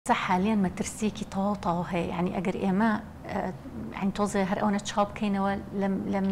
صح حاليا مەترسیەکی تەواو هەیە یعنی ئەگەر ئێمە یعنی تۆزێ هەر ئەوەنە چاو بکەینەوە لەم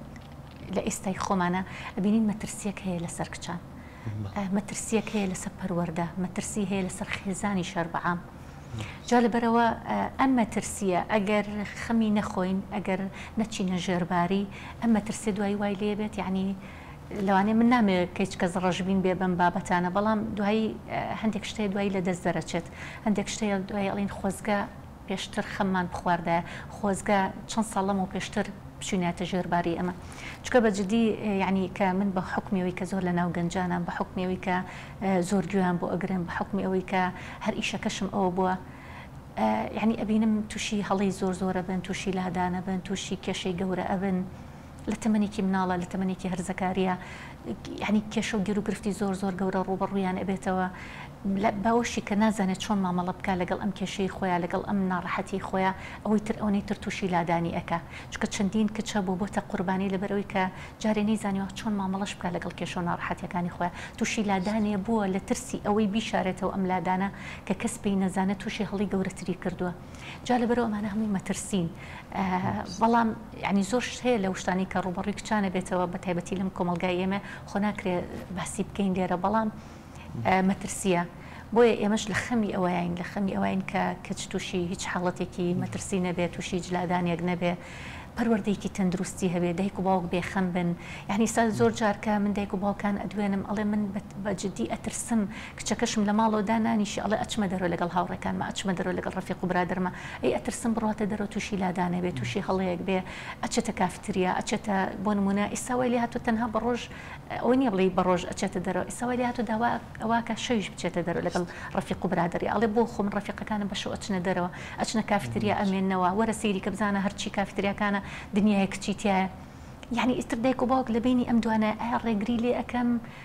لە ئێستای خۆمانە ئەبینین مەترسیەک هەیە لەسەر کچان مەترسیەک هەیە لەسەر پەروەردە مەترسی هەیە لەسەر خێزانی شەر بەعام جا لەبەرەوە ئەم مەترسیە ئەگەر خەمی نەخۆین ئەگەر نەچینە ژێرباری ئەم مەترسێ دوایی وای لێ بێت یعنی لەوانەیە من نامێت کەیچ کەس ڕەشبین بێ بەم بابەتانە بەڵام دوایی هەندێک شتەیە دوایی لە دەست دەرەچێت هەندێک شتەیە دوایی ئەڵین خۆزگە پێشتر خەممان بخواردایە خۆزگە چەند ساڵەمە و پێشتر بچوونێتە ژێرباری ئەمە چکە بەجددی یعنی کە من بە حکمیەوەی کە زۆر لە ناو گەنجانم بە حکمیەوەی کە زۆر گویان بۆ ئەگرن بە حکمی ئەوەی کە هەر ئیشەکەشم ئەوە بووە یعنی ئەبینم تووشی هەڵی زۆرە بن تووشی لادانە بن تووشی کێشەی گەورە ئەبن لە تەمەنێکی مناڵە لە تەمەنێکی هەرزەکاریە یعنی کێشە و گیر و گرفتی زۆر گەورە ڕوبەڕوویان ئەبێتەوە باوەشی کە نازانێت چۆن مامەڵە بکە لەگەڵ ئەم کێشەی خۆیان لەگەڵ ئەم ناڕەحەتی خۆیان ئەوەی تر تووشی لادانی ئەکە چکە چەندین کچە بۆتە قوربانی لەبەرەوەی کە جارێ نەیزانیوە چۆن مامەڵەش بکە لەگەڵ کێشە و ناڕەحەتیەکانی خۆیان تووشی لادانێ بووە لە ترسی ئەوەی بیشارێتەوە ئەم لادانە کە کەس پێی نەزانێت تووشی هەڵی گەورەتری کردووە جا لەبەرەوە ئەمانە هەمووی مەترسین بەڵام یعنی زۆر شت هەیە لە شتانی کە ڕوبەڕووی کچانە بێتەوە بە تایبەتی لەم کۆمەلگای ئێمە خۆ ناکرێت باسی بکەین لێرە بەڵام مەترسیە بۆیە ئێمەش لە خەمی ئەوەین کە کەچ تووشی هیچ حاڵەتێکی مەترسی نەبێت تووشی جلادانێک نەبێ پەروەردەیەکی تەندروستی هەبێ دایک و باوک بێخەم بن یعنی سا زۆر جارکە من دایک و باوکان ئەدوێنم ئەڵێ من بەجددی ئەترسم کچەکەشم لە ماڵەوە دانانیشی ئەڵێ ئەچمە دەرەوە لەگەڵ هاوڕێکانمە ئەچمە دەرەوە لەگەڵ ڕەفیق و برادرمە ئەی ئەترسم بڕاتە دەرەوە تووشی لادانە بێ تووشی هەڵەیەک بێ ئەچێتە کافتریا ئەچێتە بۆ نمونە ئێستا وای لێ هاتووە تەنها بە ڕۆژ ئەوە نییە بڵێ بە ڕۆژ ئەچێتە دەرەوە ئێستا وای لێ هاتووە داوا ئەوواکە شەویش بچێتە دەرەوە لەگەڵ ڕەفیق و برادری ئەڵێ بۆ خۆم ڕەفیقەکانم بەشەو ئەچنە دەرەوە ئەچنە کافتریا ئەمێننەوە وەرە سەیری کە بزانە هەرچی کافتریاکانە دنیای کچیتیایە یعنی ئیتر دایک و باوک لە بینی ئەم دوانە ئایا ڕێگری لێ ئەەکەم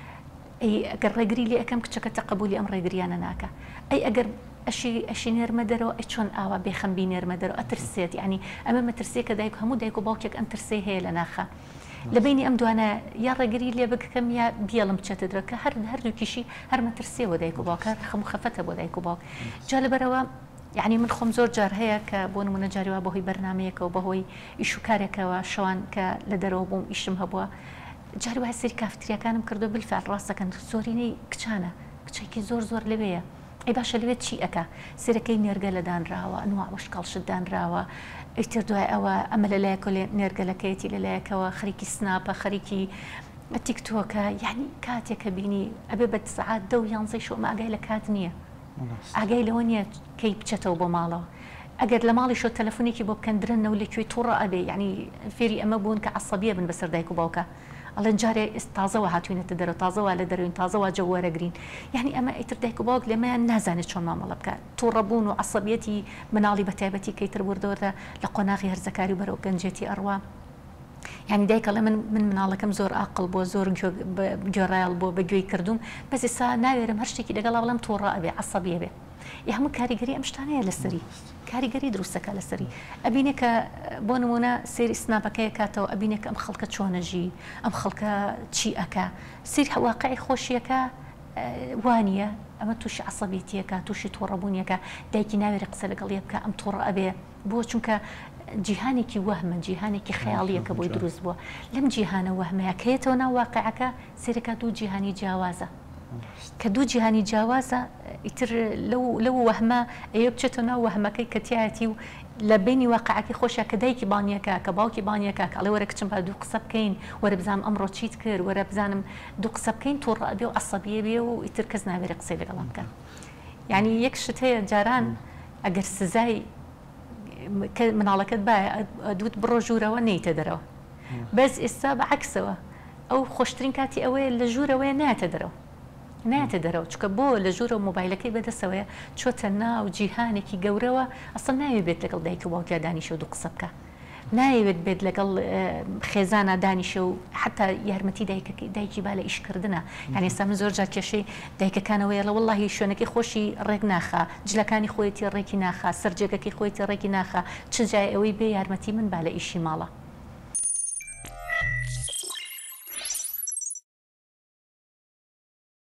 ئەگەر ڕێگری لێ ئەەکەم کچەکە تەقبولی ئەم ڕێگریانە ناکە ئەی ئەگەر ئەشی نێرمە دەرەوە ئەی چۆن ئاوا بێخەمبی نێرمە دەرەوە ئەترسێت یعنی ئەمە مەترسێ کە دایک هەموو دایک و باوکێک ئەم ترسێ هەیە لە ناخە لە بینی ئەم دوانە یا ڕێگری لێ بکەم یا بیاڵم بچێتە دەرەوە کە هەردووکیشی هەر مەترسێەوە دایک و باوکە خەم و خەفەتە بۆ دایک و باوک جا لەبەرەوە یعنی من خۆم زۆر جار هەیە کە بۆ نمونە جاریوا بەهۆی بەرنمەیەکەوە بەهۆی ئیش و کارێکەوە شەوان کە لە دەرەوە بووم ئیشم هەبووە جاری وایە سەری کافتریاکانم کردو بالفعل ڕاستەکەن زۆرینەی کچانە کچێکی زۆر لەوەیە ئەی باشە لەوێت چی ئەکا سێرەکەی نێرگە لە دانراوە ئەنواع وشکاڵشت دانراوە ئیتر دوای ئەوە ئەمە لەلایەکە نێرگەلەکەیەتی لەلایەکەوە خەریکی سناپە خەریکی تیکتۆکە یعنی کاتێکە بینی ئەبێ بە سەعات 10 و 11 شەو ئاگای لە کات نییە ئاگای لەوە نییە کەی بچێتەوە بۆ ماڵەوە ئەگەر لە ماڵی شۆ تەلەفۆنێکی بۆ بکەندرنەوە لەکوێ تووڕە ئەبێ یعنی فێری ئەمە بوون کە عەسەبیە بن بەسەر دایک و باوکە ئەڵێن جارێ تازەوە هاتوینەتە دەرەوە تازەوە لە دەروین تازەوە جەوەرەگرین یعنی ئەمە ئیتر دایک و باوک لێمەیان نازانێت چۆن مامەڵە بکات تووڕەبوون و عەسەبیەتی مناڵی بەتایبەتی کەیتر وردەوەرە لە قۆناغی هەرزەکاری و بەرەو گەنجێتی ئەڕوا یعنی دایکەڵێ من مناڵەکەم زۆر عاقڵ بۆ زۆر گوێڕایڵ بۆ بەگوێی کردوون بەس ئێستا ناوێرم هەر شتێکی لەگەڵا بڵێم تووڕە ئەبێ عەسەبیە بێ هەموو کاریگەری ئەم شتانەیە لەسەری کاریگەری دروستەکە لەسەری ئەبینێ کە بۆ نمونە سێری سناپەکەی کاتەوە ئەبینێ کە ئەم خەڵکە چۆنەژی ئەم خەڵکە چی ئەکا سیر واقعی خۆشیەکە وانە ئەمە تووشی عەسەبیەتیەکە تووشی تووڕەبوونیەکە دایکی ناوێری قسە لەگەڵی بکە ئەم تووڕە ئەبێ بۆ چونکە جیهانێکی وەهمە جیهانێکی خەیاڵیەکە بۆی دروست بووە لەم جیهانە وەهمەیە کەیەتەوە ناو واقعەکە سێرەکە دوو جیهانی جیاوازە کە دوو جیهانی جیاوازە ئیتر لەو وەهمە ئەوە بچێتەوە ناو وەهمەکەی کە تایەتی و لە بینی واقعەکەی خۆشە کە دایکی بانیەکە کە باوکی بانیەکە کە ئەڵێ وەرە کچم با دوو قسە بکەین وەرە بزانم ئەمڕۆ چیت کرد وەرە بزانم دوو قسە بکەین تووڕە ئەبێ و عەسەبیە بێ و ئیتر کەس ناوێری قسەی لەگەڵام بکە یعنی یەک شت هەیە جاران ئەگەر سزای مناڵەکەت باە دوت بڕۆ ژوورەوە نەیتە دەرەوە بەس ئێستا بەعەکسەوە ئەو خۆشترین کاتی ئەوەیە لە ژوورەوەیە ناتە دەرەوە چکە بۆ لە ژوورە مۆبایلەکەی بەدەسەوەیە چۆتە ناو جیهانێکی گەورەوە ئەسڵ ناوێت بێت لەگەڵ دایک و باوکیا دانیشە و دوو قسە بکە ناوێت بێت لەگەڵ خێزانە دانیشە و حتا یارمەتی دایکی با لە ئیشکردنە یعنی ئێستا من زۆر جار کێشەی دایکەکانەوەیە لە وەڵڵاهی شوێنەکەی خۆشی ڕێک ناخە جلەکانی خۆیەتی ڕێکی ناخە سەرجێگەکەی خۆیەتی ڕێکی ناخە چ جای ئەوەی بێ یارمەتی من با لە ئیشی ماڵە